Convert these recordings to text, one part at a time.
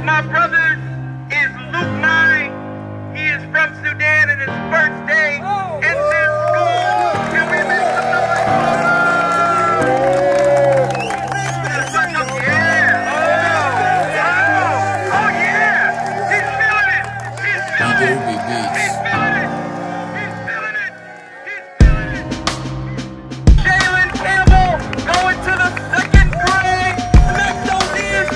my brothers is Luke 9. He is from Sudan and his first day in this school. Can we make some noise? Yeah. Oh yeah. He's feeling it. He's feeling it. He's feeling it. He's feeling it. He's feeling it. Jalen Campbell going to the second grade. Make those ears.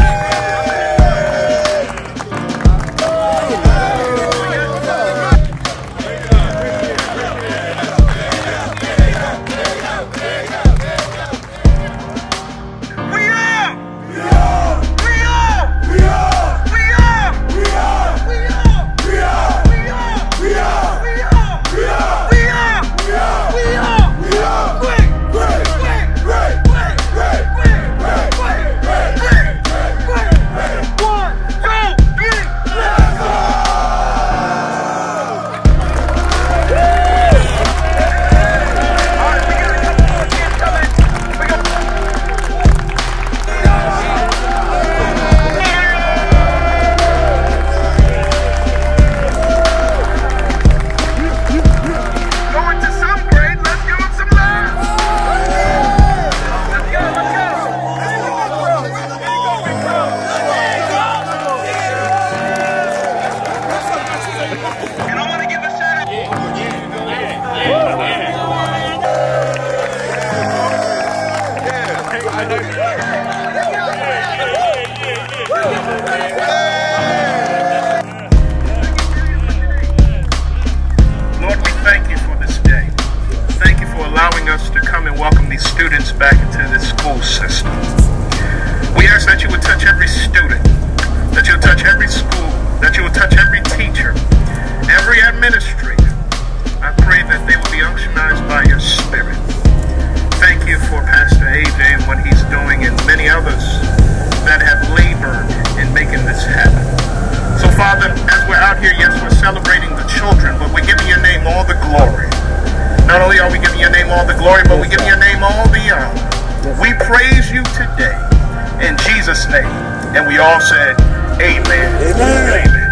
Lord, we thank you for this day. Thank you for allowing us to come and welcome these students back into the school system. We ask that you would touch every student, that you would touch every school, that you would touch every teacher, every administrator. I pray that they will be unctionized by your spirit. Thank you for Pastor AJ and what he's doing, and many others that have labored in making this happen. So Father, as we're out here, yes, we're celebrating the children, but we're giving your name all the glory. Not only are we giving your name all the glory, but we're giving your name all the honor. We praise you today in Jesus' name. And we all said, amen. Amen. Amen.